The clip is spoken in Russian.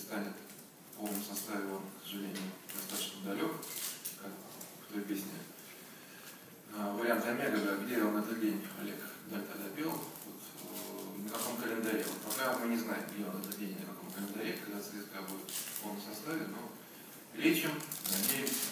станет в полном составе, он, к сожалению, достаточно далек, как в той песне. Вариант Омега, где он этот день, Олег Даль тогда пел, вот, на каком календаре. Вот пока мы не знаем, где он этот день, на каком календаре, когда ЦСКА будет в полном составе, но лечим, надеемся.